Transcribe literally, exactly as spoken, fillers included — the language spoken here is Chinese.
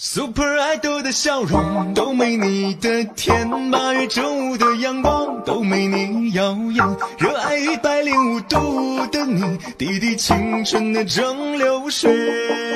Super Idol 的笑容都没你的甜，八月正午的阳光都没你耀眼，热爱一百零五度的你，滴滴青春的蒸馏水。